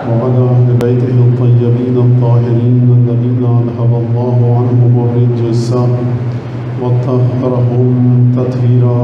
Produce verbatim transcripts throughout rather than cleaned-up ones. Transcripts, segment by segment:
وعلى أهل بيته الطيبين الطاهرين الذين أذهب الله عنهم الرجس وطهرهم تطهيرا.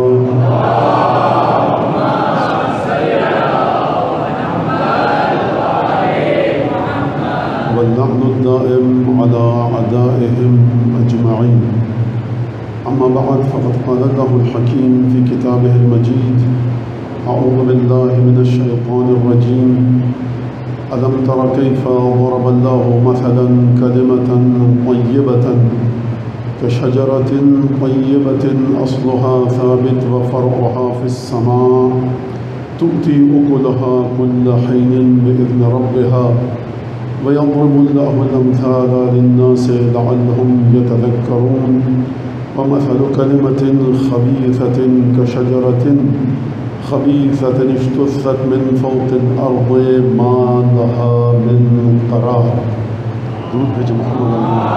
واللعن الدائم على أعدائهم أجمعين. أما بعد، فقد قال الله الحكيم في كتابه المجيد: أعوذ بالله من الشيطان الرجيم. ألم تر كيف ضرب الله مثلا كلمة طيبة كشجرة طيبة أصلها ثابت وفرعها في السماء تؤتي أكلها كل حين بإذن ربها ويضرب الله الأمثال للناس لعلهم يتذكرون. ومثل كلمة خبيثة كشجرة خبيثة اجتثت من فوق الأرض ما لها من قرار. درود بھیجو محمد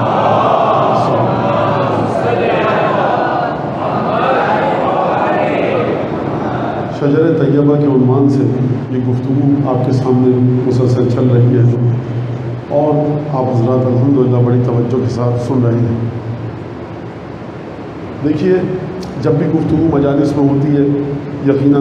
شجر طیبہ کے عنوان سے یہ گفتگو آپ کے سامنے مسلسل چل رہی ہے اور آپ حضرات الحمدللہ بڑی توجہ کے ساتھ سن رہے ہیں. دیکھیے، جب بھی گفتگو مجالس میں ہوتی ہے، یقیناً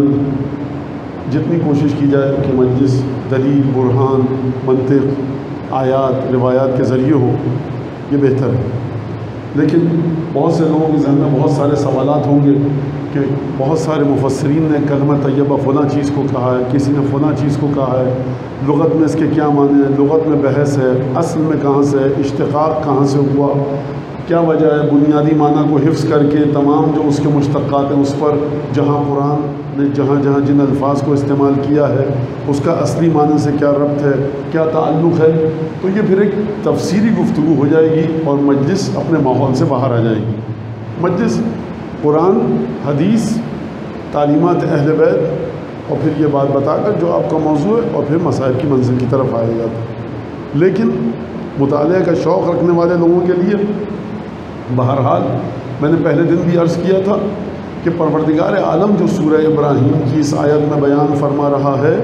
جتنی کوشش کی جائے کہ مجلس دلیل، برہان، منطق، آیات، روایات کے ذریعے ہو، یہ بہتر ہے. لیکن بہت سے لوگوں کے ذہن میں بہت سارے سوالات ہوں گے کہ بہت سارے مفسرین نے کلمہ طیبہ فلاں چیز کو کہا ہے، کسی نے فلاں چیز کو کہا ہے، لغت میں اس کے کیا معنی ہے، لغت میں بحث ہے، اصل میں کہاں سے ہے، اشتقاق کہاں سے ہوا، کیا وجہ ہے. بنیادی معنی کو حفظ کر کے تمام جو اس کے مشتقات ہیں اس پر جہاں قرآن نے جہاں جہاں جن الفاظ کو استعمال کیا ہے اس کا اصلی معنی سے کیا ربط ہے، کیا تعلق ہے، تو یہ پھر ایک تفسیری گفتگو ہو جائے گی اور مجلس اپنے ماحول سے باہر آ جائے گی. مجلس قرآن، حدیث، تعلیمات اہل بیت اور پھر یہ بات بتا کر جو آپ کا موضوع ہے اور پھر مسائل کی منزل کی طرف آئے گا. لیکن مطالعہ کا شوق رکھنے والے لوگوں کے لیے بہرحال میں نے پہلے دن بھی عرض کیا تھا کہ پروردگار عالم جو سورہ ابراہیم کی اس آیت میں بیان فرما رہا ہے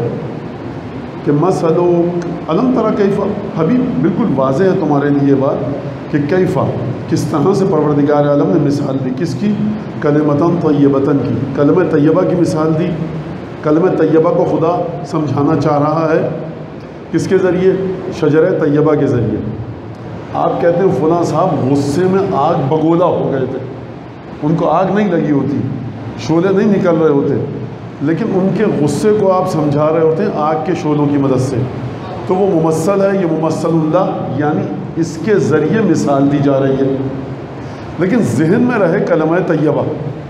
کہ مثلو الم تری کیف، حبیب بالکل واضح ہے تمہارے لیے بات کہ کیفا کس طرح سے پروردگار عالم نے مثال دی. کس کی؟ کلمتاً طیبتاً کی. کلمہ طیبہ کی مثال دی. کلمہ طیبہ کو خدا سمجھانا چاہ رہا ہے کس کے ذریعے؟ شجر طیبہ کے ذریعے. آپ کہتے ہیں فلاں صاحب غصے میں آگ بگولا ہو گئے تھے، ان کو آگ نہیں لگی ہوتی، شعلے نہیں نکل رہے ہوتے، لیکن ان کے غصے کو آپ سمجھا رہے ہوتے ہیں آگ کے شعلوں کی مدد سے. تو وہ ممثل ہے، یہ ممثل اللہ، یعنی اس کے ذریعے مثال دی جا رہی ہے. لیکن ذہن میں رہے کلمہ طیبہ.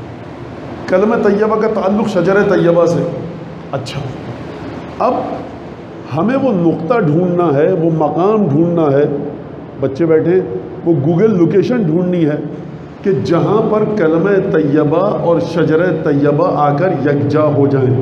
کلمہ طیبہ کا تعلق شجر طیبہ سے. اچھا، اب ہمیں وہ نقطہ ڈھونڈنا ہے، وہ مقام ڈھونڈنا ہے، بچے بیٹھے، وہ گوگل لوکیشن ڈھونڈنی ہے کہ جہاں پر کلمہ طیبہ اور شجر طیبہ آ کر یکجا ہو جائیں.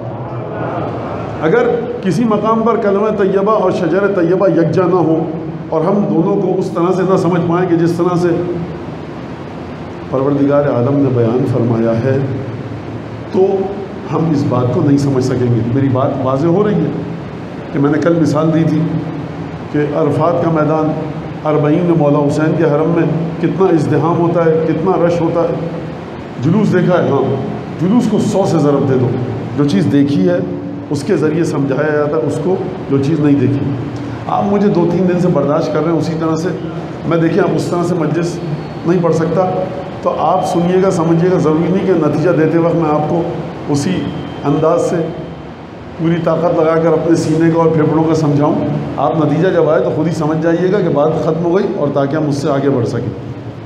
اگر کسی مقام پر کلمہ طیبہ اور شجر طیبہ یکجا نہ ہو اور ہم دونوں کو اس طرح سے نہ سمجھ پائیں کہ جس طرح سے پروردگار عالم نے بیان فرمایا ہے، تو ہم اس بات کو نہیں سمجھ سکیں گے. میری بات واضح ہو رہی ہے کہ میں نے کل مثال دی تھی کہ عرفات کا میدان، اربعین میں مولا حسین کے حرم میں کتنا ازدحام ہوتا ہے، کتنا رش ہوتا ہے. جلوس دیکھا ہے؟ ہاں. جلوس کو سو سے ضرب دے دو. جو چیز دیکھی ہے اس کے ذریعے سمجھایا جاتا ہے اس کو، جو چیز نہیں دیکھی. آپ مجھے دو تین دن سے برداشت کر رہے ہیں اسی طرح سے، میں دیکھیں آپ اس طرح سے مجلس نہیں پڑھ سکتا، تو آپ سنیے گا، سمجھیے گا. ضروری نہیں کہ نتیجہ دیتے وقت میں آپ کو اسی انداز سے پوری طاقت لگا کر اپنے سینے کا اور پھیپھڑوں کا سمجھاؤں. آپ نتیجہ جب آئے تو خود ہی سمجھ جائیے گا کہ بات ختم ہو گئی اور تاکہ ہم اس سے آگے بڑھ سکیں.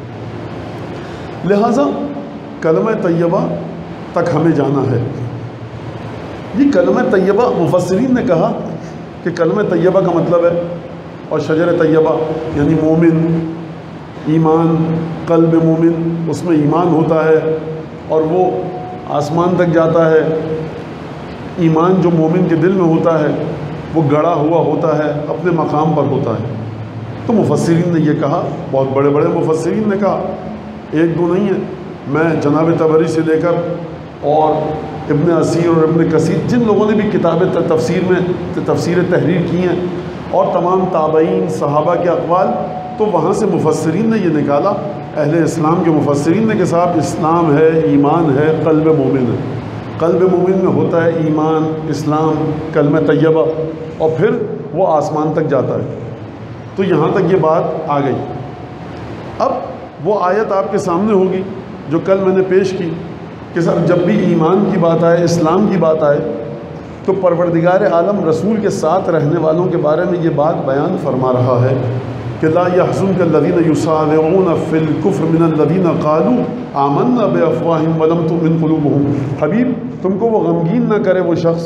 لہٰذا کلمہ طیبہ تک ہمیں جانا ہے. یہ کلمہ طیبہ مفسرین نے کہا کہ کلمہ طیبہ کا مطلب ہے، اور شجر طیبہ یعنی مومن، ایمان، قلب مومن، اس میں ایمان ہوتا ہے اور وہ آسمان تک جاتا ہے. ایمان جو مومن کے دل میں ہوتا ہے وہ گڑا ہوا ہوتا ہے، اپنے مقام پر ہوتا ہے. تو مفسرین نے یہ کہا، بہت بڑے بڑے مفسرین نے کہا، ایک دو نہیں ہے. میں جناب طبری سے لے کر اور ابن اسیر اور ابن کثیر، جن لوگوں نے بھی کتابیں تفسیر میں تفسیر تحریر کی ہیں، اور تمام تابعین صحابہ کے اقوال، تو وہاں سے مفسرین نے یہ نکالا، اہل اسلام کے مفسرین نے، کہ صاحب اسلام ہے، ایمان ہے، قلب مومن ہے۔ قلب مومن میں ہوتا ہے ایمان، اسلام، کلمہ طیبہ، اور پھر وہ آسمان تک جاتا ہے۔ تو یہاں تک یہ بات آ گئی۔ اب وہ آیت آپ کے سامنے ہوگی جو کل میں نے پیش کی، کہ سر جب بھی ایمان کی بات آئے، اسلام کی بات آئے، تو پروردگار عالم رسول کے ساتھ رہنے والوں کے بارے میں یہ بات بیان فرما رہا ہے کہ لا يحزنك الذين يسارعون في الكفر من الذين قالوا آمنا بافواههم ولم تؤمن قلوبهم۔ حبیب تم کو وہ غمگین نہ کرے وہ شخص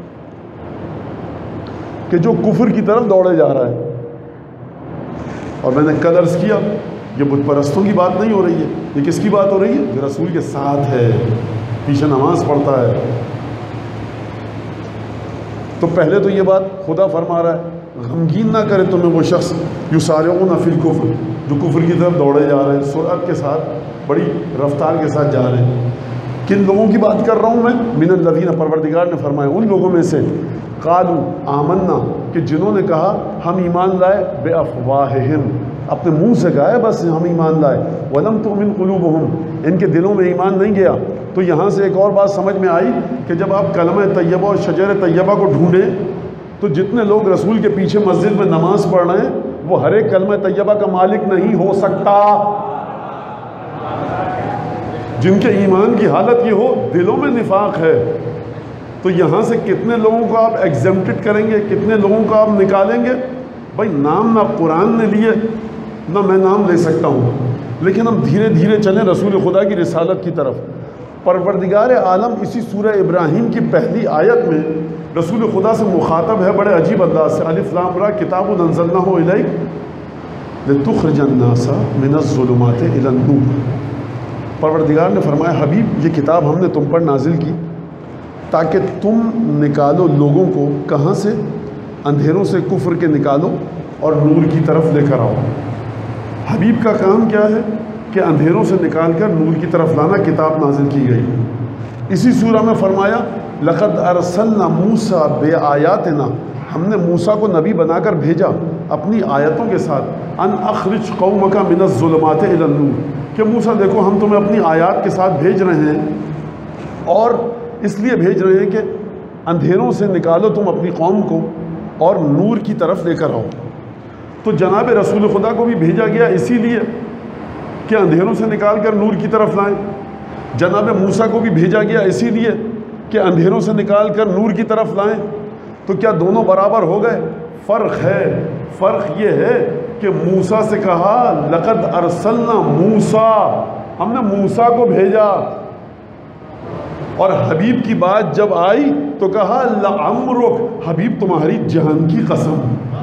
کہ جو کفر کی طرف دوڑے جا رہا ہے۔ اور میں نے کل عرض کیا، یہ بت پرستوں کی بات نہیں ہو رہی ہے، یہ کس کی بات ہو رہی ہے؟ جو رسول کے ساتھ ہے، پیچھے نماز پڑھتا ہے۔ تو پہلے تو یہ بات خدا فرما رہا ہے، غمگین نہ کرے تمہیں وہ شخص یسارعون فی الکفر، جو کفر کی طرف دوڑے جا رہے ہیں، سرعت کے ساتھ، بڑی رفتار کے ساتھ جا رہے ہیں۔ کن لوگوں کی بات کر رہا ہوں میں؟ من الذین، پروردگار نے فرمایا ان لوگوں میں سے، قالوا آمنا، کہ جنہوں نے کہا ہم ایمان لائے، بے افواہہم، اپنے منہ سے کہا ہے بس ہم ایمان لائے، ولم تؤمن قلوبہم، ان کے دلوں میں ایمان نہیں گیا۔ تو یہاں سے ایک اور بات سمجھ میں آئی کہ جب آپ کلمہ طیبہ اور شجر طیبہ کو ڈھونڈیں تو جتنے لوگ رسول کے پیچھے مسجد میں نماز پڑھ رہے ہیں وہ ہر ایک کلمہ طیبہ کا مالک نہیں ہو سکتا۔ جن کے ایمان کی حالت یہ ہو، دلوں میں نفاق ہے، تو یہاں سے کتنے لوگوں کو آپ ایگزمپٹڈ کریں گے، کتنے لوگوں کو آپ نکالیں گے؟ بھائی نام نہ قرآن نے لیے نہ میں نام لے سکتا ہوں، لیکن ہم دھیرے دھیرے چلیں رسول خدا کی رسالت کی طرف۔ پروردگار عالم اسی سورہ ابراہیم کی پہلی آیت میں رسول خدا سے مخاطب ہے بڑے عجیب انداز سے، الف لام را کتاب انزلناہ الیک لتخرج الناس من الظلمات الی النور۔ پروردگار نے فرمایا حبیب یہ کتاب ہم نے تم پر نازل کی تاکہ تم نکالو لوگوں کو کہاں سے؟ اندھیروں سے، کفر کے نکالو اور نور کی طرف لے کر آؤ۔ حبیب کا کام کیا ہے کہ اندھیروں سے نکال کر نور کی طرف لانا، کتاب نازل کی گئی۔ اسی سورہ میں فرمایا لقد ارسلنا موسیٰ بآیاتنا، ہم نے موسیٰ کو نبی بنا کر بھیجا اپنی آیتوں کے ساتھ، ان اخرج قومک من الظلمات الی النور، کہ موسیٰ دیکھو ہم تمہیں اپنی آیات کے ساتھ بھیج رہے ہیں، اور اس لیے بھیج رہے ہیں کہ اندھیروں سے نکالو تم اپنی قوم کو اور نور کی طرف لے کر آؤ۔ تو جناب رسول خدا کو بھی بھیجا گیا اسی لیے کہ اندھیروں سے نکال کر نور کی طرف لائیں، جناب موسیٰ کو بھی بھیجا گیا اسی لیے کہ اندھیروں سے نکال کر نور کی طرف لائیں۔ تو کیا دونوں برابر ہو گئے؟ فرق ہے، فرق یہ ہے کہ موسیٰ سے کہا لقد ارسلنا موسیٰ، ہم نے موسیٰ کو بھیجا، اور حبیب کی بات جب آئی تو کہا لعمرک، حبیب تمہاری جان کی قسم۔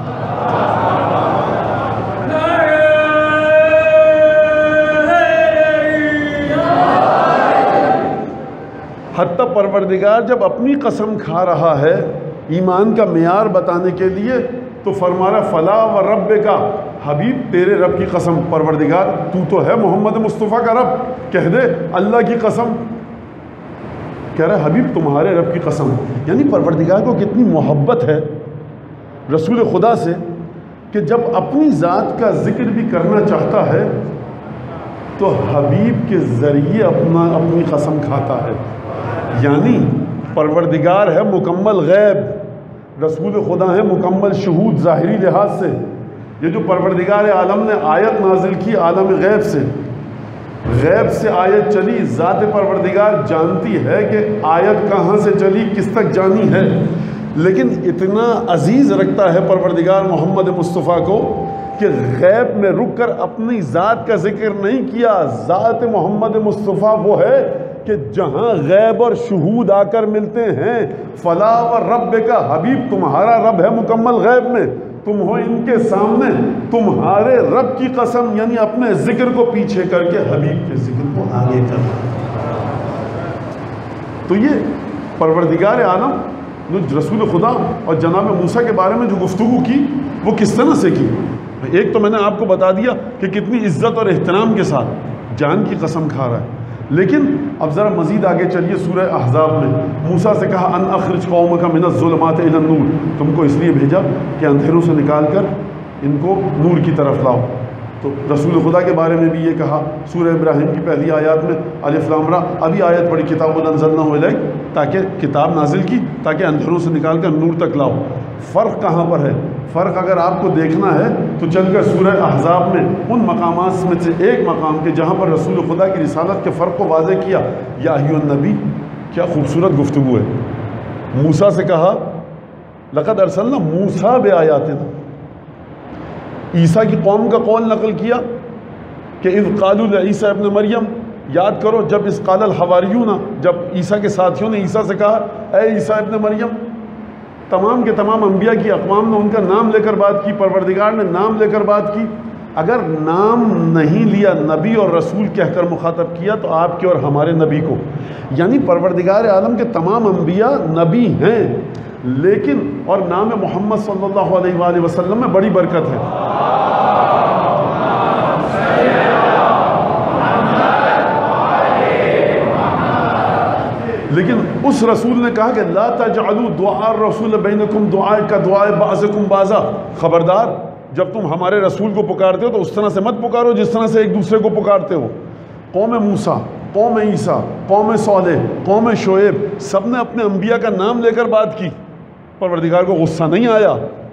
حتیٰ پروردگار جب اپنی قسم کھا رہا ہے ایمان کا معیار بتانے کے لیے تو فرما رہا فلا و رب کا، حبیب تیرے رب کی قسم، پروردگار تو تو ہے محمد مصطفیٰ کا رب، کہہ دے اللہ کی قسم، کہہ رہا ہے حبیب تمہارے رب کی قسم۔ یعنی پروردگار کو کتنی محبت ہے رسول خدا سے کہ جب اپنی ذات کا ذکر بھی کرنا چاہتا ہے تو حبیب کے ذریعے اپنا اپنی قسم کھاتا ہے۔ یعنی پروردگار ہے مکمل غیب، رسول خدا ہے مکمل شہود ظاہری لحاظ سے۔ یہ جو پروردگار عالم نے آیت نازل کی عالم غیب سے، غیب سے آیت چلی، ذات پروردگار جانتی ہے کہ آیت کہاں سے چلی، کس تک جانی ہے، لیکن اتنا عزیز رکھتا ہے پروردگار محمد مصطفیٰ کو کہ غیب میں رک کر اپنی ذات کا ذکر نہیں کیا۔ ذات محمد مصطفیٰ وہ ہے کہ جہاں غیب اور شہود آ کر ملتے ہیں، فلا و رب کا، حبیب تمہارا رب ہے مکمل غیب میں، تم ہو ان کے سامنے، تمہارے رب کی قسم، یعنی اپنے ذکر کو پیچھے کر کے حبیب کے ذکر کو آگے کر۔ تو یہ پروردگار عالم جو رسول خدا اور جناب موسیٰ کے بارے میں جو گفتگو کی وہ کس طرح سے کی؟ ایک تو میں نے آپ کو بتا دیا کہ کتنی عزت اور احترام کے ساتھ جان کی قسم کھا رہا ہے، لیکن اب ذرا مزید آگے چلیے سورہ احزاب میں موسیٰ سے کہا ان اخرج قومک من الظلمات الی النور، تم کو اس لیے بھیجا کہ اندھیروں سے نکال کر ان کو نور کی طرف لاؤ۔ تو رسول خدا کے بارے میں بھی یہ کہا سورہ ابراہیم کی پہلی آیات میں الف لام را، ابھی آیت پڑھی کتاب انزلناہ الیک، تاکہ کتاب نازل کی تاکہ اندھیروں سے نکال کر نور تک لاؤ۔ فرق کہاں پر ہے؟ فرق اگر آپ کو دیکھنا ہے تو چل کر سورہ احزاب میں ان مقامات میں سے ایک مقام کے جہاں پر رسول خدا کی رسالت کے فرق کو واضح کیا۔ یا ایھا النبی، کیا خوبصورت گفتگو ہے۔ موسیٰ سے کہا لقد ارسلنا موسیٰ بآیاتنا، عیسیٰ کی قوم کا قول نقل کیا کہ اذ قالوا لعیسیٰ ابن مریم، یاد کرو جب اس قال الحواریون، جب عیسیٰ کے ساتھیوں نے عیسیٰ سے کہا اے عیسیٰ ابن مریم، تمام کے تمام انبیاء کی اقوام نے ان کا نام لے کر بات کی، پروردگار نے نام لے کر بات کی۔ اگر نام نہیں لیا، نبی اور رسول کہہ کر مخاطب کیا تو آپ کے اور ہمارے نبی کو، یعنی پروردگار عالم کے تمام انبیاء نبی ہیں، لیکن اور نام محمد صلی اللہ علیہ وآلہ وسلم میں بڑی برکت ہے۔ لیکن اس رسول نے کہا کہ لا تجعلوا دعاء الرسول بینکم دعاء کا دعاء بعضکم بعضا، خبردار جب تم ہمارے رسول کو پکارتے ہو تو اس طرح سے مت پکارو جس طرح سے ایک دوسرے کو پکارتے ہو۔ قوم موسیٰ، قوم عیسیٰ، قوم صالح، قوم شعیب، سب نے اپنے انبیاء کا نام لے کر بات کی، پروردگار کو غصہ نہیں آیا۔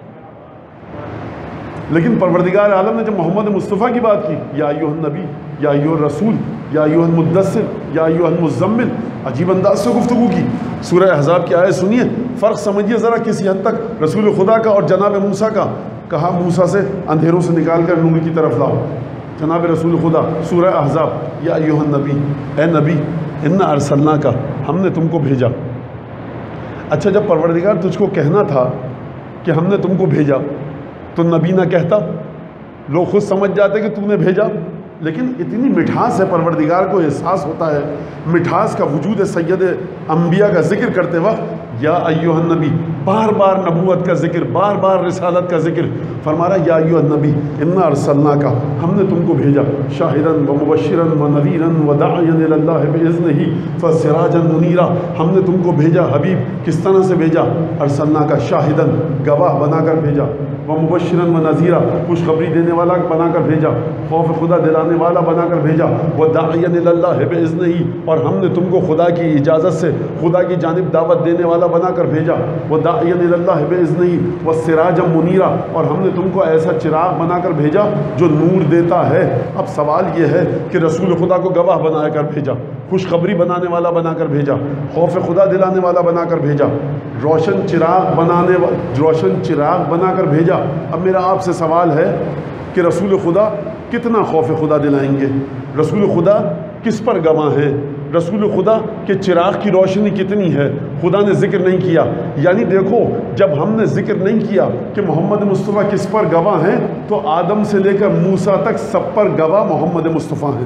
لیکن پروردگار عالم نے جب محمد مصطفیٰ کی بات کی، یا ایھا النبی، یا ایھا الرسول، یا ایھا المدثر، یا ایھا المزمل، عجیب انداز سے گفتگو کی۔ سورہ احزاب کی آیت سنیے، فرق سمجھیے ذرا کسی حد تک رسول خدا کا اور جناب موسیٰ کا۔ کہا موسیٰ سے اندھیروں سے نکال کر نور کی طرف لاؤ، جناب رسول خدا سورہ احزاب یا ایھا النبی، اے نبی انا ارسلناک، ہم نے تم کو بھیجا۔ اچھا جب پروردگار تجھ کو کہنا تھا کہ ہم نے تم کو بھیجا تو نبی نہ کہتا، لوگ خود سمجھ جاتے کہ تو نے بھیجا، لیکن اتنی مٹھاس ہے، پروردگار کو احساس ہوتا ہے مٹھاس کا، وجود سید انبیاء کا ذکر کرتے وقت یا ایھا النبی، بار بار نبوت کا ذکر، بار بار رسالت کا ذکر، فرما رہا یا ایھا النبی انا ارسلناک، ہم نے تم کو بھیجا شاہدا ومبشرا ونذیرا وداعیا الی اللہ باذنہ وسراجا منیرا، ہم نے تم کو بھیجا حبیب، کس طرح سے بھیجا؟ ارسلناک شاہدا، گواہ بنا کر بھیجا، ومبشرا ونذیرا، خوشخبری دینے والا بنا کر بھیجا، خوف خدا دلانے والا بنا کر بھیجا، وداعیا الی اللہ باذنہ، اور ہم نے تم کو خدا کی اجازت سے خدا کی جانب دعوت دینے والا بنا کر بھیجا، وداعیا الی اللہ باذنہ وسراجا منیرا، اور ہم نے تم کو ایسا چراغ بنا کر بھیجا جو نور دیتا ہے۔ اب سوال یہ ہے کہ رسول خدا کو گواہ بنا کر بھیجا، خوشخبری بنانے والا بنا کر بھیجا، خوف خدا دلانے والا بنا کر بھیجا، روشن چراغ بنانے روشن چراغ بنا کر بھیجا۔ اب میرا آپ سے سوال ہے کہ رسول خدا کتنا خوف خدا دلائیں گے؟ رسول خدا کس پر گواہ ہیں؟ رسول خدا کے چراغ کی روشنی کتنی ہے؟ خدا نے ذکر نہیں کیا، یعنی دیکھو جب ہم نے ذکر نہیں کیا کہ محمد مصطفیٰ کس پر گواہ ہیں تو آدم سے لے کر موسیٰ تک سب پر گواہ محمد مصطفیٰ ہیں۔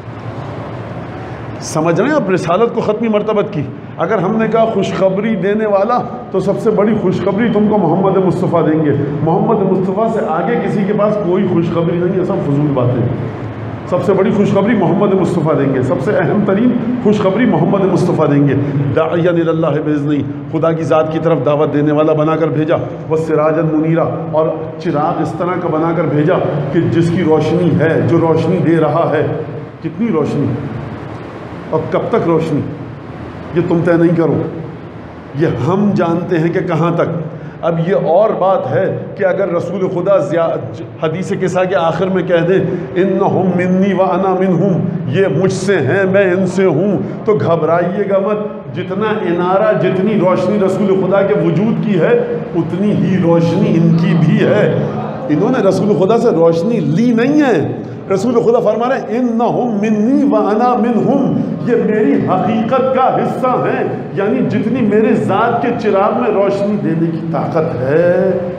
سمجھ رہے ہیں آپ رسالت کو ختمی مرتبت کی؟ اگر ہم نے کہا خوشخبری دینے والا تو سب سے بڑی خوشخبری تم کو محمد مصطفیٰ دیں گے، محمد مصطفیٰ سے آگے کسی کے پاس کوئی خوشخبری نہیں ہے، سب فضول باتیں۔ سب سے بڑی خوشخبری محمد مصطفیٰ دیں گے، سب سے اہم ترین خوشخبری محمد مصطفیٰ دیں گے، داعیا الی اللہ باذنہ، خدا کی ذات کی طرف دعوت دینے والا بنا کر بھیجا، وسراجا منیرا، اور چراغ اس طرح کا بنا کر بھیجا کہ جس کی روشنی ہے، جو روشنی دے رہا ہے۔ کتنی روشنی اور کب تک روشنی یہ تم طے نہیں کرو، یہ ہم جانتے ہیں کہ کہاں تک۔ اب یہ اور بات ہے کہ اگر رسول خدا حدیث قصہ کے آخر میں کہہ دیں انہم منی وانا منہم، یہ مجھ سے ہیں میں ان سے ہوں، تو گھبرائیے گا مت، جتنا انارہ جتنی روشنی رسول خدا کے وجود کی ہے اتنی ہی روشنی ان کی بھی ہے۔ انہوں نے رسول خدا سے روشنی لی نہیں ہے، رسول خدا فرما رہے ہیں انہم منی وانا منہم، یہ میری حقیقت کا حصہ ہیں، یعنی جتنی میرے ذات کے چراغ میں روشنی دینے کی طاقت ہے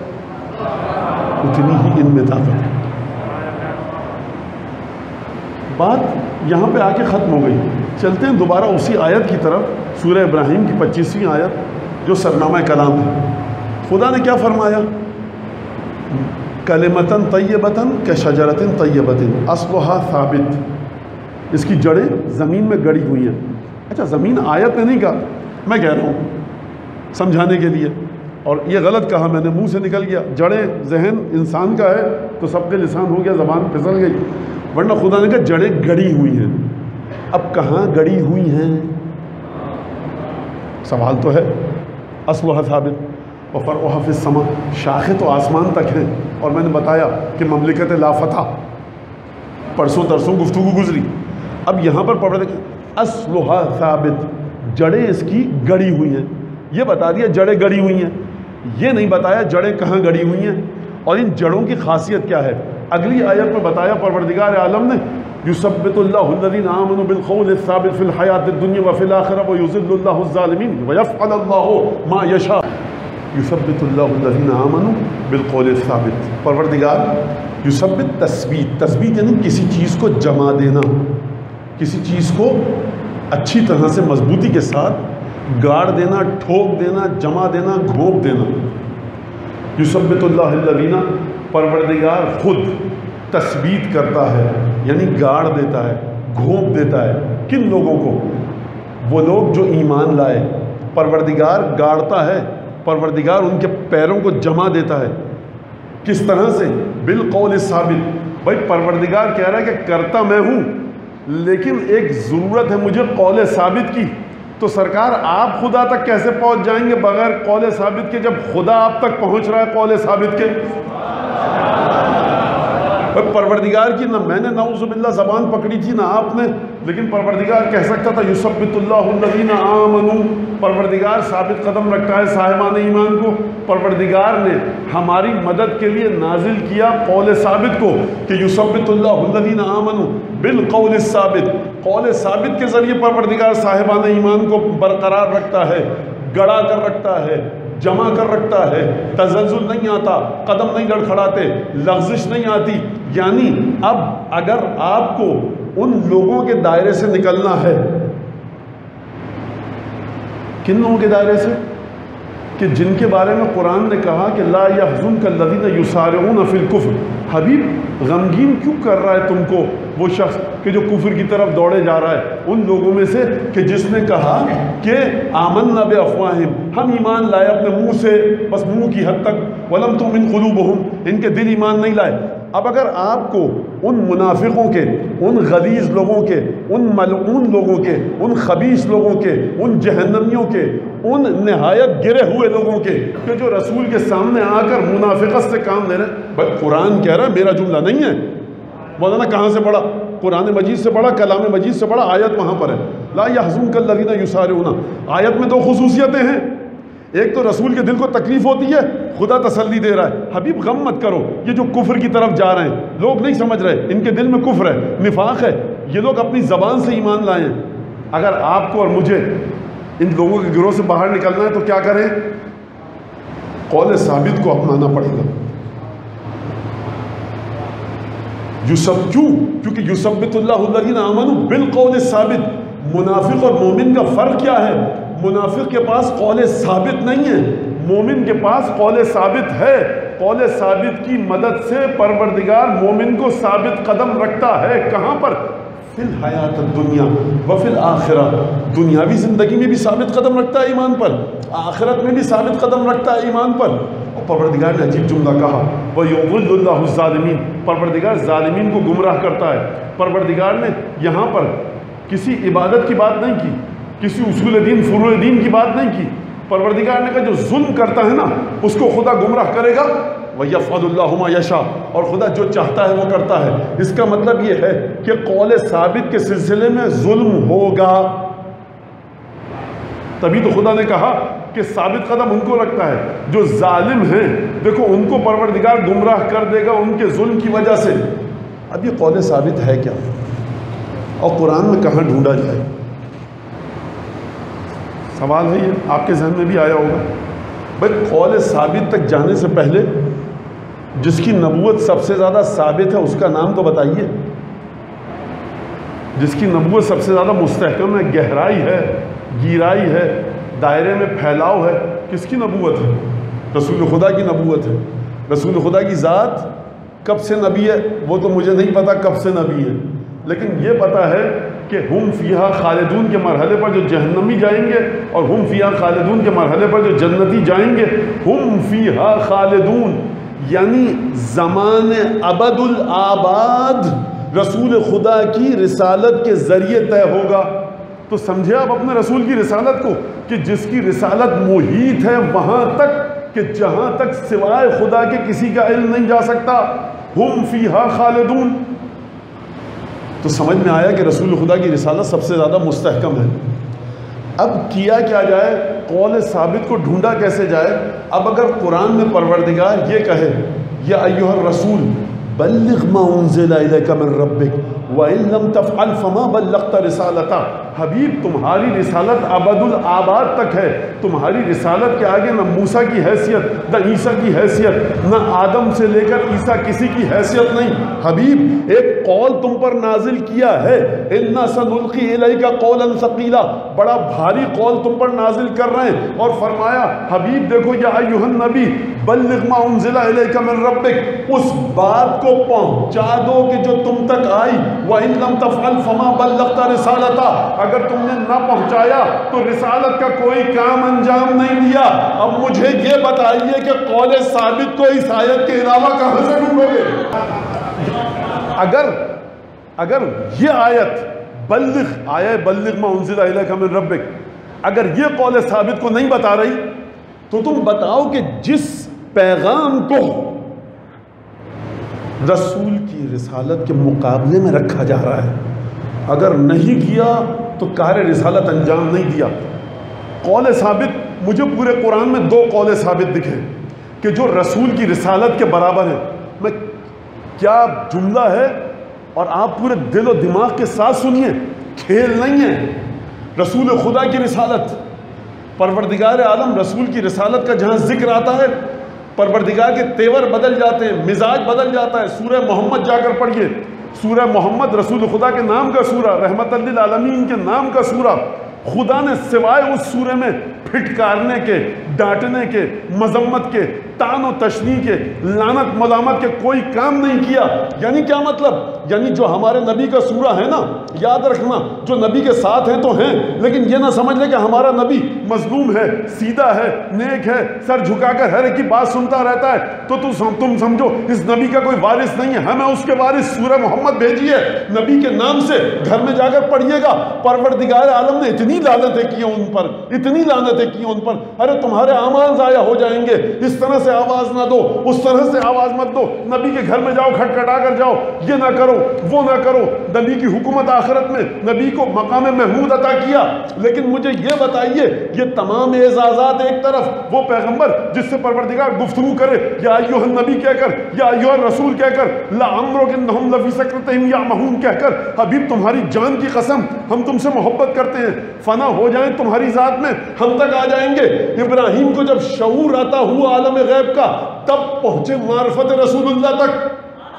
اتنی ہی ان میں طاقت ہے۔ بات یہاں پہ آ کے ختم ہو گئی، چلتے ہیں دوبارہ اسی آیت کی طرف، سورہ ابراہیم کی پچیسویں آیت جو سرنامہ کلام ہے۔ خدا نے کیا فرمایا؟ کلمتن طیبتن کشجرتن طیبتن اصلها ثابت، اس کی جڑیں زمین میں گڑی ہوئی ہیں. اچھا زمین آیت میں نہیں کہا, میں کہہ رہا ہوں سمجھانے کے لیے, اور یہ غلط کہا میں نے, منہ سے نکل گیا. جڑیں ذہن انسان کا ہے تو سب کے لسان ہو گیا, زبان پھسل گئی, ورنہ خدا نے کہا جڑیں گڑی ہوئی ہیں. اب کہاں گڑی ہوئی ہیں سوال تو ہے. اصلها ثابت وفرعها فی السماء, شاخیں تو آسمان تک ہیں, اور میں نے بتایا کہ مملکت لافتح پرسوں ترسوں گفتگو گزری. اب یہاں پر پڑھ رہے اصلها ثابت, جڑیں اس کی گڑی ہوئی ہیں. یہ بتا دیا جڑیں گڑی ہوئی ہیں, یہ نہیں بتایا جڑیں کہاں گڑی ہوئی ہیں اور ان جڑوں کی خاصیت کیا ہے. اگلی آیت میں بتایا پروردگار عالم نے یثبت اللہ الذین آمنوا بالقول الثابت فی الحیات الدنیا وفی الآخرہ ویذل اللہ الظالمین ویفعل اللہ ما یشاء. یثبت اللہ الذین آمنوا بالقول الثابت, پروردگار یثبت تثبیت, تثبیت یعنی کسی چیز کو جمع دینا, کسی چیز کو اچھی طرح سے مضبوطی کے ساتھ گاڑ دینا, ٹھوک دینا, جمع دینا, گھونپ دینا. یثبت اللہ الذین, پروردگار خود تثبیت کرتا ہے یعنی گاڑ دیتا ہے, گھونپ دیتا ہے. کن لوگوں کو؟ وہ لوگ جو ایمان لائے. پروردگار گاڑتا ہے, پروردگار ان کے پیروں کو جمع دیتا ہے. کس طرح سے؟ بالقول ثابت. بھائی پروردگار کہہ رہا ہے کہ کرتا میں ہوں لیکن ایک ضرورت ہے مجھے قول ثابت کی. تو سرکار آپ خدا تک کیسے پہنچ جائیں گے بغیر قول ثابت کے, جب خدا آپ تک پہنچ رہا ہے قول ثابت کے؟ پروردگار کی نہ میں نے نعوذ باللہ زبان پکڑی تھی نہ آپ نے, لیکن پروردگار کہہ سکتا تھا یثبت اللہ الذین آمنوا. پروردگار ثابت قدم رکھتا ہے صاحبان ایمان کو. پروردگار نے ہماری مدد کے لیے نازل کیا قول ثابت کو کہ یثبت اللہ الذین آمنوا بالقول الثابت. قول ثابت کے ذریعے پروردگار صاحبان ایمان کو برقرار رکھتا ہے, گڑا کر رکھتا ہے, جمع کر رکھتا ہے. تزلزل نہیں آتا, قدم نہیں لڑکھڑاتے, لغزش نہیں آتی. یعنی اب اگر آپ کو ان لوگوں کے دائرے سے نکلنا ہے, کن لوگوں کے دائرے سے؟ کہ جن کے بارے میں قرآن نے کہا کہ لا يحزنک الذین یسارعون فی الکفر. حبیب غمگین کیوں کر رہا ہے تم کو وہ شخص کہ جو کفر کی طرف دوڑے جا رہا ہے؟ ان لوگوں میں سے کہ جس نے کہا کہ آمنا بافواہہم, ہم ایمان لائے اپنے منہ سے, بس منہ کی حد تک, ولم تؤمن قلوبہم, ان کے دل ایمان نہیں لائے. اب اگر آپ کو ان منافقوں کے, ان غلیظ لوگوں کے, ان ملعون لوگوں کے, ان خبیث لوگوں کے, ان جہنمیوں کے, ان نہایت گرے ہوئے لوگوں کے کہ جو رسول کے سامنے آ کر منافقت سے کام لے رہے ہیں, بھائی قرآن کہہ رہا ہے, میرا جملہ نہیں ہے. مولانا کہاں سے پڑھا؟ قرآن مجید سے پڑھا, کلام مجید سے پڑھا, آیت وہاں پر ہے لا يحزنک الذین یسارعون. آیت میں دو خصوصیتیں ہیں, ایک تو رسول کے دل کو تکلیف ہوتی ہے, خدا تسلی دے رہا ہے حبیب غم مت کرو, یہ جو کفر کی طرف جا رہے ہیں لوگ نہیں سمجھ رہے, ان کے دل میں کفر ہے, نفاق ہے, یہ لوگ اپنی زبان سے ایمان لائے ہیں. اگر آپ کو اور مجھے ان لوگوں کے گروہ سے باہر نکلنا ہے تو کیا کریں؟ قول ثابت کو اپنانا پڑے گا. یثبت, کیوں؟ کیونکہ یثبت اللہ الذین آمنوا بالقول الثابت. منافق اور مومن کا فرق کیا ہے؟ منافق کے پاس قول ثابت نہیں ہے, مومن کے پاس قول ثابت ہے. قول ثابت کی مدد سے پروردگار مومن کو ثابت قدم رکھتا ہے. کہاں پر؟ فی الحیات الدنیا وفی الآخرہ. دنیاوی زندگی میں بھی ثابت قدم رکھتا ہے ایمان پر, آخرت میں بھی ثابت قدم رکھتا ہے ایمان پر. اور پروردگار نے عجیب جملہ کہا وَيُضِلُّ اللَّهُ الظَّالِمِينَ. پروردگار ظالمین کو گمراہ کرتا ہے. پروردگار نے یہاں پر کسی عبادت کی بات نہیں کی, کسی اصول دین فروع دین کی بات نہیں کی. پروردگار نے کہا جو ظلم کرتا ہے نا اس کو خدا گمراہ کرے گا. وَيَفْعَلُ اللَّهُ مَا يَشَاءُ. اور خدا جو چاہتا ہے وہ کرتا ہے. اس کا مطلب یہ ہے کہ قول ثابت کے سلسلے میں ظلم ہوگا. تبھی تو خدا نے کہا کہ ثابت قدم ان کو رکھتا ہے. جو ظالم ہیں دیکھو ان کو پروردگار گمراہ کر دے گا ان کے ظلم کی وجہ سے. اب یہ قول ثابت ہے کیا اور قرآن میں کہاں ڈھونڈا جائے؟ سوال ہے یہ, آپ کے ذہن میں بھی آیا ہوگا. بھائی قول ثابت تک جانے سے پہلے جس کی نبوت سب سے زیادہ ثابت ہے اس کا نام تو بتائیے. جس کی نبوت سب سے زیادہ مستحکم ہے, گہرائی ہے, گیرائی ہے, دائرے میں پھیلاؤ ہے, کس کی نبوت ہے؟ رسول خدا کی نبوت ہے. رسول خدا کی ذات کب سے نبی ہے وہ تو مجھے نہیں پتا کب سے نبی ہے, لیکن یہ پتا ہے کہ ہم فیہا خالدون کے مرحلے پر جو جہنمی جائیں گے اور ہم فیہا خالدون کے مرحلے پر جو جنتی جائیں گے، ہم فیہا خالدون یعنی زمان ابد الآباد رسول خدا کی رسالت کے ذریعے طے ہوگا۔ تو سمجھے آپ اپنے رسول کی رسالت کو کہ جس کی رسالت محیط ہے وہاں تک کہ جہاں تک سوائے خدا کے کسی کا علم نہیں جا سکتا، ہم فیہا خالدون۔ تو سمجھ میں آیا کہ رسول خدا کی رسالت سب سے زیادہ مستحکم ہے۔ اب کیا کیا جائے، قول ثابت کو ڈھونڈا کیسے جائے؟ اب اگر قرآن میں پروردگار یہ کہے یا ایھا الرسول بلغ ما انزل الیک من ربک وَإِن لَمْ تَفْعَلْ فَمَا بَلَّغْتَ رِسَالَتَهُ، حبیب تمہاری رسالت ابد الآباد تک ہے، تمہاری رسالت کے آگے نہ موسیٰ کی حیثیت، نہ عیسیٰ کی حیثیت، نہ آدم سے لے کر عیسیٰ کسی کی حیثیت نہیں۔ حبیب ایک قول تم پر نازل کیا ہے، اِنَّا سَنُلْقِي إِلَيْكَ قَوْلًا ثَقِيلًا، بڑا بھاری قول تم پر نازل کر رہے ہیں، اور فرمایا حبیب دیکھو یا ایھا النبی بلغ ما انزل الیک من ربک، اس بات کو پہنچا دو کہ جو تم تک آئی، وَإِن لَمْ تَفْعَلْ فَمَا بَلَّغْتَ رِسَالَتَهُ، اگر تم نے نہ پہنچایا تو رسالت کا کوئی کام انجام نہیں دیا۔ اب مجھے یہ بتائیے کہ قول ثابت کو اس آیت کے علاوہ کہاں سے ڈھونڈو گے؟ اگر اگر یہ آیت بلغ آیہ بلغ ما انزل الیک من ربک اگر یہ قول ثابت کو نہیں بتا رہی تو تم بتاؤ کہ جس پیغام کو رسول کی رسالت کے مقابلے میں رکھا جا رہا ہے، اگر نہیں کیا تو کار رسالت انجام نہیں دیا۔ قول ثابت مجھے پورے قرآن میں دو قول ثابت دکھے کہ جو رسول کی رسالت کے برابر ہیں۔ میں کیا جملہ ہے، اور آپ پورے دل و دماغ کے ساتھ سنیے، کھیل نہیں ہے۔ رسول خدا کی رسالت، پروردگار عالم رسول کی رسالت کا جہاں ذکر آتا ہے پروردگار کے تیور بدل جاتے ہیں، مزاج بدل جاتا ہے۔ سورہ محمد جا کر پڑھیے، سورہ محمد رسول خدا کے نام کا سورہ، رحمت للعالمین کے نام کا سورہ، خدا نے سوائے اس سورے میں پھٹکارنے کے، ڈانٹنے کے، مذمت کے، طعن و تشنیع کے، لعنت ملامت کے کوئی کام نہیں کیا۔ یعنی کیا مطلب؟ یعنی جو ہمارے نبی کا سورہ ہے نا، یاد رکھنا جو نبی کے ساتھ ہیں تو ہیں، لیکن یہ نہ سمجھ لے کہ ہمارا نبی مظلوم ہے، سیدھا ہے، نیک ہے، سر جھکا کر ہر ایک کی بات سنتا رہتا ہے، تو تم سمجھو اس نبی کا کوئی وارث نہیں ہے۔ ہمیں اس کے وارث سورہ محمد بھیجی ہے، نبی کے نام سے گھر میں جا کر پڑھیے گا۔ پروردگار عالم نے اتنی لعنتیں کی ان پر، اتنی لعنتیں کی ان پر، ارے تمہارے اعمال ضائع ہو جائیں گے، اس طرح سے آواز نہ دو، اس طرح سے آواز مت دو، نبی کے گھر میں جاؤ کھٹکھٹا کر جاؤ، یہ نہ کرو وہ نہ کرو۔ نبی کی حکومت آخرت میں نبی کو مقام محمود عطا کیا، لیکن مجھے یہ بتائیے یہ تمام اعزازات ایک طرف، وہ پیغمبر جس سے پروردگار گفتگو کرے یا ایھا النبی کہہ کر، یا ایھا الرسول کہہ کر، لعمرک انہم لفی سکرتہم یعمہون کہہ کر، حبیب تمہاری جان کی قسم ہم تم سے محبت کرتے ہیں، فنا ہو جائیں تمہاری ذات میں ہم تک آ جائیں گے۔ ابراہیم کو جب شعور آتا ہوا عالم غیب کا تب پہنچے معرفت رسول اللہ تک۔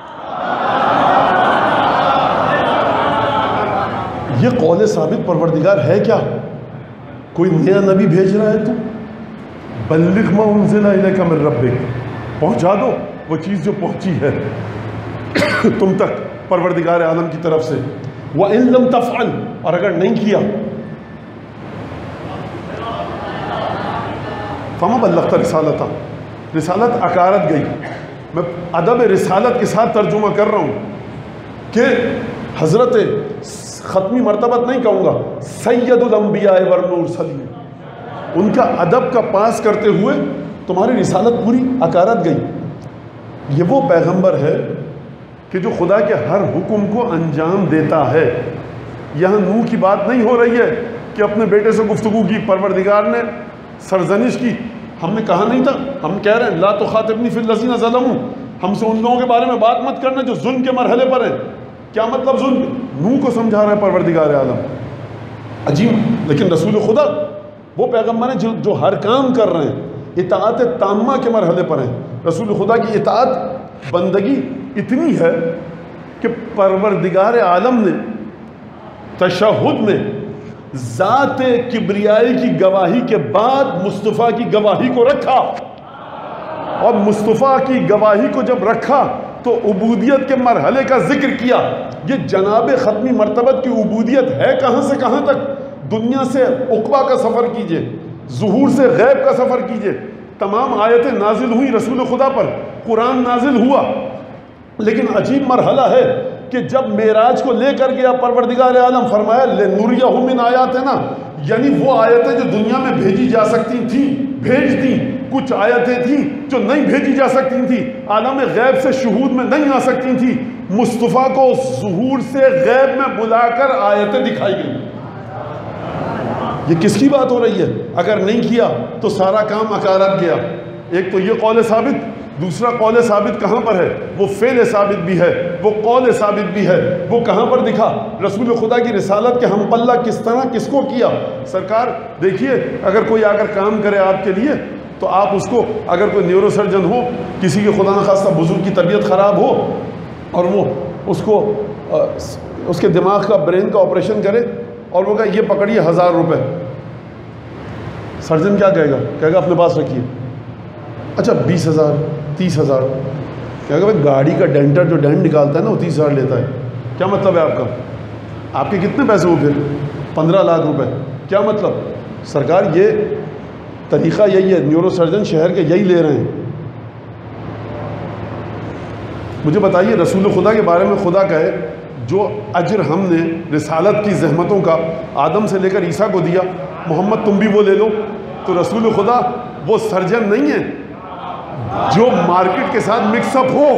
یہ قول ثابت پروردگار ہے کیا؟ کوئی نیا نبی بھیج رہا ہے تو بلغ ما انزل الیک من ربک، پہنچا دو وہ چیز جو پہنچی ہے تم تک پروردگار عالم کی طرف سے۔ وَإِن لَمْ تَفْعَلْ، اور اگر نہیں کیا فَمَا بَلَّغْتَ رِسَالَتَهُ، رسالت اکارت گئی۔ میں ادب رسالت کے ساتھ ترجمہ کر رہا ہوں کہ حضرت ختمی مرتبت نہیں کہوں گا، سید الانبیاء والمرسلین، ان کا ادب کا پاس کرتے ہوئے تمہاری رسالت پوری اکارت گئی۔ یہ وہ پیغمبر ہے کہ جو خدا کے ہر حکم کو انجام دیتا ہے۔ یہاں نوح کی بات نہیں ہو رہی ہے کہ اپنے بیٹے سے گفتگو کی، پروردگار نے سرزنش کی، ہم نے کہا نہیں تھا، ہم کہہ رہے ہیں لا تخاطبنی فی الذین ظلموا، ہم سے ان لوگوں کے بارے میں بات مت کرنا جو ظلم کے مرحلے پر ہیں۔ کیا مطلب ظلم؟ نوح کو سمجھا رہا ہے پروردگار عالم، عجیب۔ لیکن رسول خدا وہ پیغمبر ہیں جو جو ہر کام کر رہے ہیں، اطاعت تامہ کے مرحلے پر ہیں۔ رسول خدا کی اطاعت بندگی اتنی ہے کہ پروردگار عالم نے تشہد میں ذات کبریائی کی گواہی کے بعد مصطفیٰ کی گواہی کو رکھا، اور مصطفیٰ کی گواہی کو جب رکھا تو عبودیت کے مرحلے کا ذکر کیا. یہ جناب ختمی مرتبت کی عبودیت ہے کہاں سے کہاں تک؟ دنیا سے عقبہ کا سفر کیجئے، ظہور سے غیب کا سفر کیجئے. تمام آیتیں نازل ہوئی رسول خدا پر، قرآن نازل ہوا، لیکن عجیب مرحلہ ہے کہ جب معراج کو لے کر گیا پروردگار عالم، فرمایا لِنُرِيَهُ مِنْ آیاتنا، یعنی وہ آیتیں جو دنیا میں بھیجی جا سکتی تھیں بھیج دیں. کچھ آیتیں تھیں جو نہیں بھیجی جا سکتی تھیں، عالم غیب سے شہود میں نہیں آ سکتی تھیں، مصطفیٰ کو ظہور سے غیب میں بلا کر آیتیں دکھائی گئی. یہ کس کی بات ہو رہی ہے؟ اگر نہیں کیا تو سارا کام اکارت گیا. ایک تو یہ قول ثابت، دوسرا قول ثابت کہاں پر ہے؟ وہ فعل ثابت بھی ہے، وہ قول ثابت بھی ہے. وہ کہاں پر دکھا؟ رسول خدا کی رسالت کے ہم پلہ کس طرح کس کو کیا؟ سرکار دیکھیے، اگر کوئی آ کر کام کرے آپ کے لیے تو آپ اس کو، اگر کوئی نیورو سرجن ہو، کسی کی خدا نخواستہ بزرگ کی طبیعت خراب ہو اور وہ اس کو اس کے دماغ کا برین کا آپریشن کرے اور وہ کہے یہ پکڑیے ہزار روپے، سرجن کیا کہے گا؟ کہے گا اپنے پاس رکھیے. اچھا بیس ہزار تیس ہزار کہے گا بھائی گاڑی کا ڈینٹر جو ڈینٹ نکالتا ہے نا وہ تیس ہزار لیتا ہے. کیا مطلب ہے آپ کا؟ آپ کے کتنے پیسے ہو پھر؟ پندرہ لاکھ روپے. کیا مطلب؟ سرکار یہ طریقہ یہی ہے، نیورو سرجن شہر کے یہی لے رہے ہیں. مجھے بتائیے رسول خدا کے بارے میں خدا کہے جو اجر ہم نے رسالت کی زحمتوں کا آدم سے لے کر عیسیٰ کو دیا، محمد تم بھی وہ لے لو. تو رسول خدا وہ سرجن نہیں ہے جو مارکیٹ کے ساتھ مکس اپ ہو.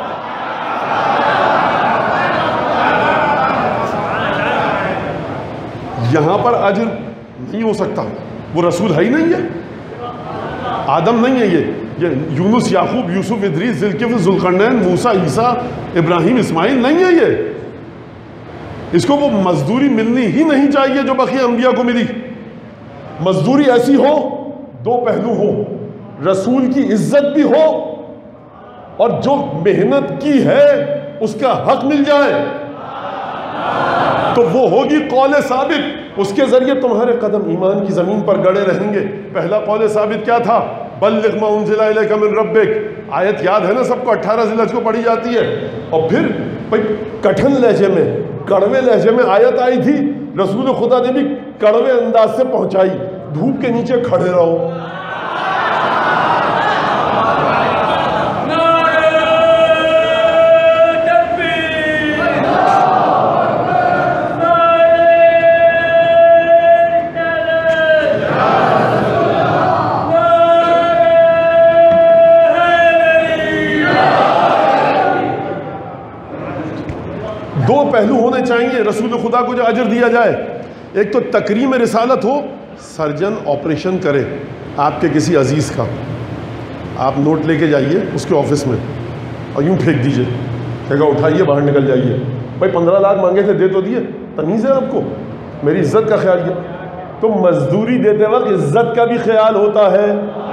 یہاں پر اجر نہیں ہو سکتا، وہ رسول ہے ہی نہیں ہے، آدم نہیں ہے. یہ یہ یونس، یعقوب، یوسف، ادریس، ذوالکفل، ذوالقرنین، موسیٰ، عیسیٰ، ابراہیم، اسماعیل نہیں ہے. یہ اس کو وہ مزدوری ملنی ہی نہیں چاہیے جو بقیہ انبیاء کو ملی. مزدوری ایسی ہو، دو پہلو ہو، رسول کی عزت بھی ہو اور جو محنت کی ہے اس کا حق مل جائے تو وہ ہوگی قول ثابت. اس کے ذریعے تمہارے قدم ایمان کی زمین پر گڑے رہیں گے. پہلا قول ثابت کیا تھا؟ بلغ ما انزل الیک من ربک. آیت یاد ہے نا سب کو، اٹھارہ ذی الحج کو پڑھی جاتی ہے. اور پھر بھائی کٹھن لہجے میں، کڑوے لہجے میں آیت آئی تھی، رسول خدا نے بھی کڑوے انداز سے پہنچائی. دھوپ کے نیچے کھڑے رہو. دو پہلو ہونے چاہیے رسول خدا کو جو اجر دیا جائے. ایک تو تکریم رسالت ہو، سرجن آپریشن کرے آپ کے کسی عزیز کا، آپ نوٹ لے کے جائیے اس کے آفس میں اور یوں پھینک دیجئے، کہے گا اٹھائیے باہر نکل جائیے. بھائی پندرہ لاکھ مانگے تھے دے تو دیے، تمیز ہے آپ کو؟ میری عزت کا خیال کیا؟ تو مزدوری دیتے وقت عزت کا بھی خیال ہوتا ہے.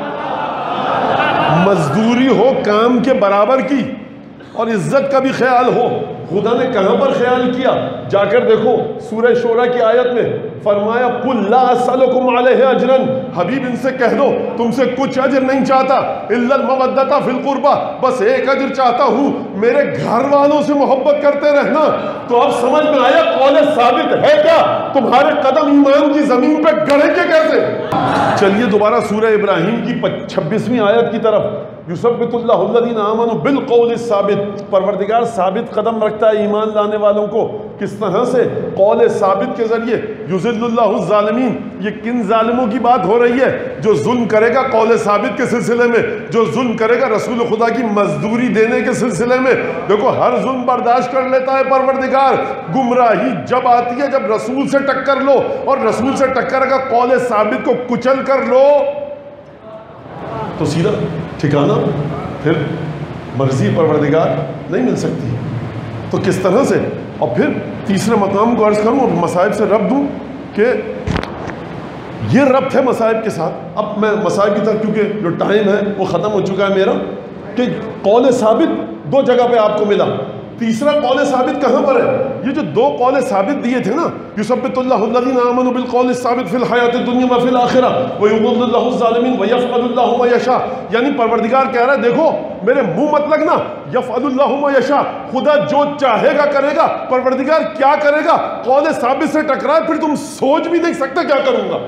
مزدوری ہو کام کے برابر کی اور عزت کا بھی خیال ہو. خدا نے کہاں پر خیال کیا؟ جا کر دیکھو سورہ شورى کی آیت میں فرمایا قُلْ لَا أَسْأَلُكُمْ عَلَيْهِ أَجْرًا. حبیب ان سے کہہ دو تم سے کچھ اجر نہیں چاہتا، إِلَّا الْمَوَدَّةَ فِي الْقُرْبَى، بس ایک اجر چاہتا ہوں، میرے گھر والوں سے محبت کرتے رہنا. تو اب سمجھ میں آیا قول ثابت ہے کیا؟ تمہارے قدم ایمان کی زمین پہ گڑیں گے کیسے؟ چلیے دوبارہ سورہ ابراہیم کی چھبیسویں آیت کی طرف. یثبت اللہ الذین آمنوا بالقول الثابت. پروردگار ثابت قدم رکھتا ہے ایمان لانے والوں کو. کس طرح سے؟ قول ثابت کے ذریعے. یذل اللہ الظالمین. یہ کن ظالموں کی بات ہو رہی ہے؟ جو ظلم کرے گا قول ثابت کے سلسلے میں، جو ظلم کرے گا رسول خدا کی مزدوری دینے کے سلسلے میں. دیکھو ہر ظلم برداشت کر لیتا ہے پروردگار. گمراہی جب آتی ہے جب رسول سے ٹکر لو، اور رسول سے ٹکر کا قول ثابت کو کچل کر لو تو سیدھا ٹھکانہ پھر مرضی پروردگار نہیں مل سکتی. تو کس طرح سے؟ اور پھر تیسرے مقام کو عرض کروں اور مصائب سے ربط دوں کہ یہ ربط ہے مصائب کے ساتھ. اب میں مصائب کی طرف، کیونکہ جو ٹائم ہے وہ ختم ہو چکا ہے میرا، کہ قول ثابت دو جگہ پہ آپ کو ملا. تیسرا قول ثابت کہاں پر ہے؟ یہ جو دو قول ثابت دیے تھے نا، یثبت اللہ الذین آمنوا بالقول الثابت فی الحیات الدنیا وفی الآخرہ ویضل اللہ الظالمین ویفعل اللہ ما یشاء. یعنی پروردگار کہہ رہا ہے دیکھو میرے منہ مت لگنا، یفعل اللہ ما یشاء، خدا جو چاہے گا کرے گا، پروردگار کیا کرے گا قول ثابت سے ٹکرائے پھر تم سوچ بھی نہیں سکتے کیا کروں گا.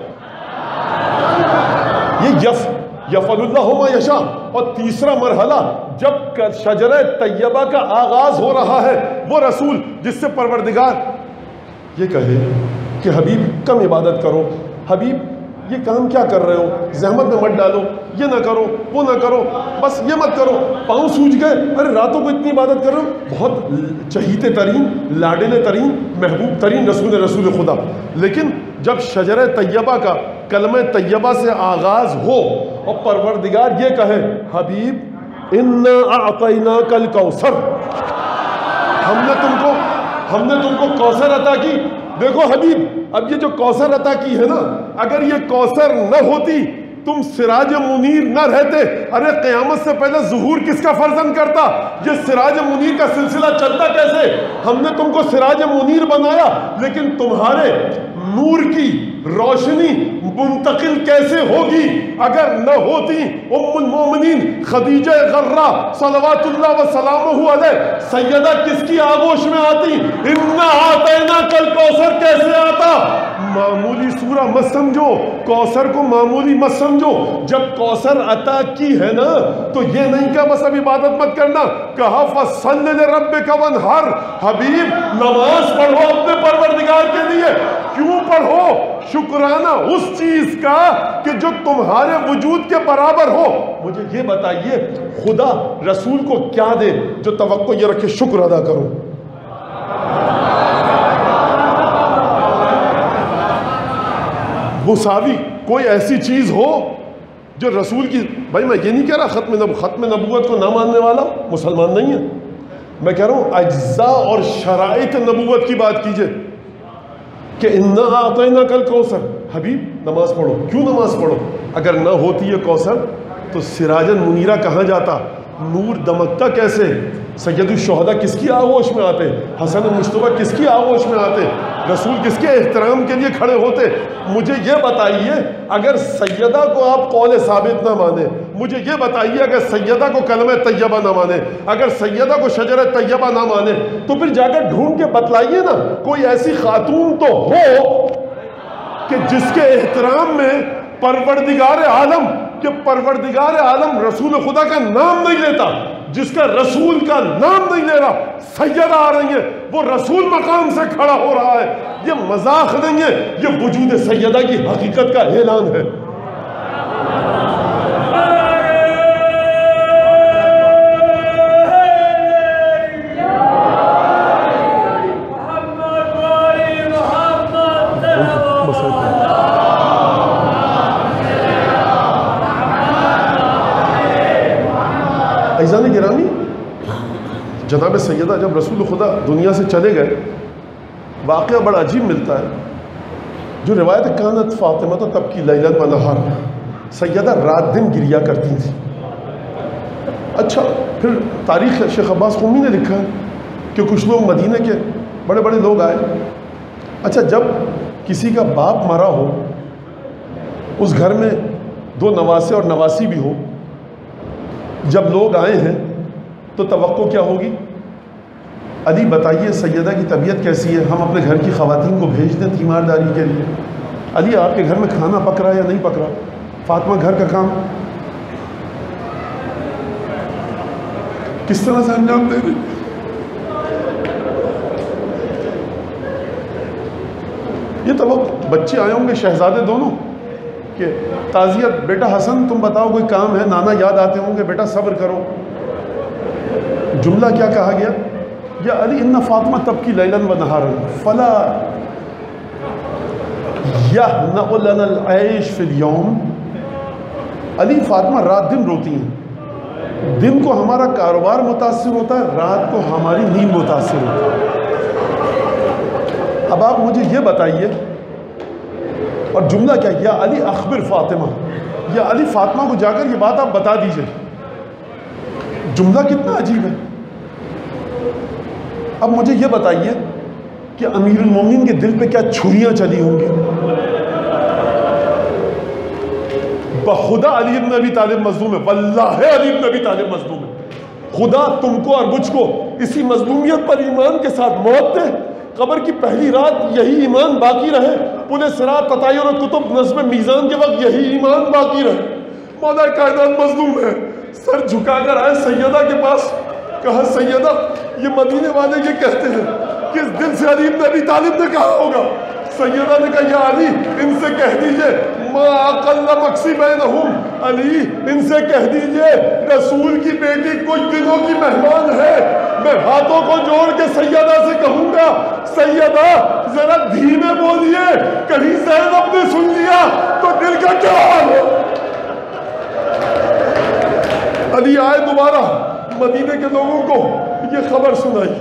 یہ یف یفعل اللہ ما یشاء. اور تیسرا مرحلہ جب شجرہ طیبہ کا آغاز ہو رہا ہے، وہ رسول جس سے پروردگار یہ کہے کہ حبیب کم عبادت کرو، حبیب یہ کام کیا کر رہے ہو، زحمت میں مت ڈالو، یہ نہ کرو وہ نہ کرو، بس یہ مت کرو، پاؤں سوج گئے، ارے راتوں کو اتنی عبادت کر رہے ہو. بہت چہیتے ترین، لاڈلے ترین، محبوب ترین رسول رسول خدا. لیکن جب شجرہ طیبہ کا، کلمہ طیبہ سے آغاز ہو اور پروردگار یہ کہے حبیب انا اعطیناک الکوثر، ہم نے تم کو ہم نے تم کو کوثر عطا کی. دیکھو حبیب اب یہ جو کوثر عطا کی ہے نا، اگر یہ کوثر نہ ہوتی تم سراج منیر نہ رہتے. ارے قیامت سے پہلے ظہور کس کا فرزند کرتا؟ یہ سراج منیر کا سلسلہ چلتا کیسے؟ ہم نے تم کو سراج منیر بنایا، لیکن تمہارے نور کی روشنی منتقل کیسے ہوگی اگر نہ ہوتی ام المومنین خدیجہ غرہ صلوات اللہ وسلامہ علیہ؟ سیدہ کس کی آغوش میں آتی؟ انا اعطیناک الکوثر کیسے آتا؟ معمولی سورہ مت سمجھو، کوثر کو معمولی مت سمجھو. جب کوثر عطا کی ہے نا تو یہ نہیں کہ بس اب عبادت مت کرنا، کہا فصل لربک وانحر، حبیب نماز پڑھو اپنے پروردگار کے لیے. کیوں پڑھو؟ شکرانہ اس چیز کا کہ جو تمہارے وجود کے برابر ہو. مجھے یہ بتائیے خدا رسول کو کیا دے جو توقع یہ رکھے شکر ادا کرو؟ مساوی کوئی ایسی چیز ہو جو رسول کی، بھائی میں یہ نہیں کہہ رہا ختم نب... ختم نبوت کو نہ ماننے والا مسلمان نہیں ہے. میں کہہ رہا ہوں اجزاء اور شرائط نبوت کی بات کیجئے کہ انا اعطیناک الکوثر، حبیب نماز پڑھو. کیوں نماز پڑھو؟ اگر نہ ہوتی یہ کوثر تو سراجن منیرہ کہاں جاتا، نور دمکتا کیسے؟ سید الشہداء کس کی آغوش میں آتے؟ حسن مصطفیٰ کس کی آغوش میں آتے؟ رسول کس کے احترام کے لیے کھڑے ہوتے؟ مجھے یہ بتائیے اگر سیدہ کو آپ قول ثابت نہ مانے، مجھے یہ بتائیے اگر سیدہ کو کلمہ طیبہ نہ مانے، اگر سیدہ کو شجرہ طیبہ نہ مانے، تو پھر جا کر ڈھونڈ کے بتلائیے نا کوئی ایسی خاتون تو ہو کہ جس کے احترام میں پروردگار عالم کہ پروردگار عالم رسول خدا کا نام نہیں لیتا، جس کا رسول کا نام نہیں لے رہا. سیدہ آ رہی ہے، وہ رسول مقام سے کھڑا ہو رہا ہے. یہ مذاق نہیں ہے، یہ وجود سیدہ کی حقیقت کا اعلان ہے. عزیزان گرامی، جناب سیدہ جب رسول خدا دنیا سے چلے گئے، واقعہ بڑا عجیب ملتا ہے. جو روایت کانت فاطمہ تو تب کی لیلت و نہار، سیدہ رات دن گریا کرتی تھی. اچھا پھر تاریخ شیخ عباس قمی نے لکھا ہے کہ کچھ لوگ مدینہ کے بڑے بڑے لوگ آئے. اچھا جب کسی کا باپ مرا ہو، اس گھر میں دو نواسے اور نواسی بھی ہو، جب لوگ آئے ہیں تو توقع کیا ہوگی؟ علی بتائیے سیدہ کی طبیعت کیسی ہے، ہم اپنے گھر کی خواتین کو بھیج دیں تیمارداری کے لیے. علی آپ کے گھر میں کھانا پک رہا ہے یا نہیں پک رہا؟ فاطمہ گھر کا کام کس طرح سے انجام دے رہی؟ یہ توقع بچے آئے ہوں گے شہزادے دونوں کہ تعزیت، بیٹا حسن تم بتاؤ کوئی کام ہے، نانا یاد آتے ہوں گے، بیٹا صبر کرو. جملہ کیا کہا گیا؟ یا علی ان فاطمہ تبکی لیلاً و نہاراً فلا یہنأ لنا العیش فی اليوم. علی فاطمہ رات دن روتی ہیں، دن کو ہمارا کاروبار متاثر ہوتا ہے، رات کو ہماری نیند متاثر ہوتی ہے. اب آپ مجھے یہ بتائیے، اور جملہ کیا؟ یا علی اخبر فاطمہ، یا علی فاطمہ کو جا کر یہ بات آپ بتا دیجئے. جملہ کتنا عجیب ہے. اب مجھے یہ بتائیے کہ امیر المومنین کے دل پہ کیا چھریاں چلی ہوں گی. بخدا علی بن ابی طالب مظلوم ہے، واللہ علی بن ابی طالب مظلوم ہے. خدا تم کو اور مجھ کو اسی مظلومیت پر ایمان کے ساتھ موت دے، قبر کی پہلی رات یہی ایمان باقی رہے، پل صراط تطایر اور کتب نصب میزان کے وقت یہی ایمان باقی رہے۔ مولا کائنات مظلوم ہے، سر جھکا کر آئے سیدہ کے پاس، کہا سیدہ یہ مدینے والے یہ کہتے ہیں کہ اس دل سے علی بن ابی طالب نے کہا ہوگا۔ سیدہ نے کہا یا علی ان سے کہہ دیجئے ما اقل مقصی بینہم، علی ان سے کہہ دیجئے رسول کی بیٹی کچھ دنوں کی مہمان ہے۔ میں ہاتھوں کو جوڑ کے سیدہ سے کہوں گا سیدہ ذرا دھیمے بولیے، کہیں زینب نے سن لیا تو دل کا کیا حال ہو۔ علی آئے دوبارہ، مدینے کے لوگوں کو یہ خبر سنائی۔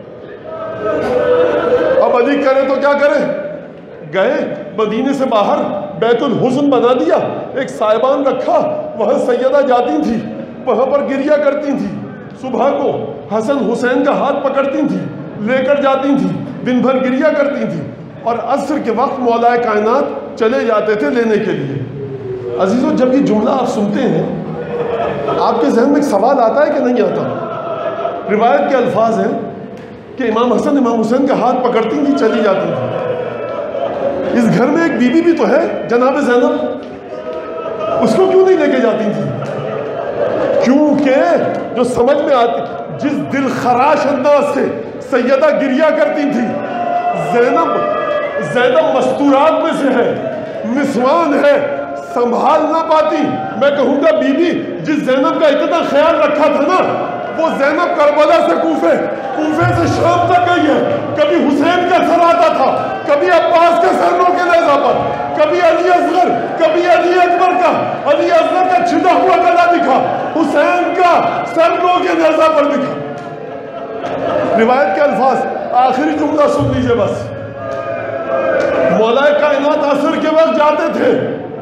اب علی کرے تو کیا کرے، گئے مدینے سے باہر بیت الحزن بنا دیا، ایک سائبان رکھا، وہاں سیدہ جاتی تھی، وہاں پر گریہ کرتی تھی، صبح کو حسن حسین کا ہاتھ پکڑتی تھی، لے کر جاتی تھی، دن بھر گریہ کرتی تھی، اور عصر کے وقت مولا کائنات چلے جاتے تھے لینے کے لیے۔ عزیزو جب یہ جملہ آپ سنتے ہیں آپ کے ذہن میں ایک سوال آتا ہے کہ نہیں آتا؟ روایت کے الفاظ ہیں کہ امام حسن امام حسین کا ہاتھ پکڑتی تھی، چلی جاتی تھی۔ اس گھر میں ایک بی بی بھی تو ہے جناب زینب، اس کو کیوں نہیں لے کے جاتی تھی؟ کیونکہ جو سمجھ میں آتی، جس دل خراش انداز سے سیدہ گریہ کرتی تھی، زینب زینب مستورات میں سے ہے، نسوان ہے، سنبھال نہ پاتی۔ میں کہوں گا بی بی جس زینب کا اتنا خیال رکھا تھا نا، وہ زینب کربلا سے کوفے، کوفے سے شام تک گئی ہے، کبھی حسین کا سر آتا تھا، کبھی عباس کے سروں کے نیزہ پر، کبھی علی اصغر، کبھی علی اکبر کا، علی اصغر کا چھٹا ہوا گلا دکھا، حسین کا سروں کے نیزہ پر دکھا۔ روایت کے الفاظ، آخری جملہ سن لیجئے بس، مولا کائنات عصر کے وقت جاتے تھے،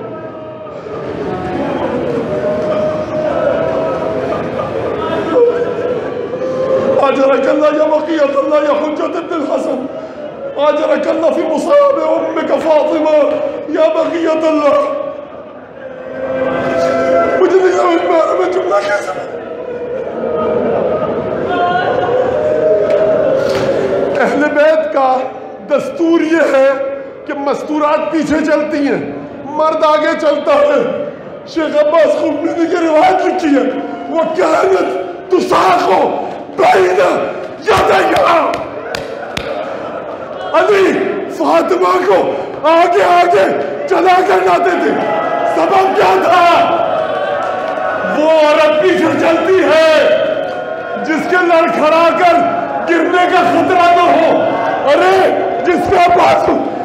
آجرک اللہ یا بقیت اللہ یا حجت ابن الحسن، آجرک اللہ فی مصاب امک فاطمہ یا بقیت اللہ۔ مجھے نہیں سمجھ میں آ رہا میں جملہ کیسے، اہل بیت کا دستور یہ ہے کہ مستورات پیچھے چلتی ہیں، مرد آگے چلتا ہے۔ شیخ عباس خوبنی کی روایت لکھی ہے، وہ کانت تساقو بین یدیہا، علی فاطمہ کو آگے آگے چلا کر لاتے تھے۔ سبب کیا تھا؟ وہ عورت پیچھے چلتی ہے جس کے لڑکھڑا کر گرنے کا خطرہ نہ ہو، ارے جس کا پاس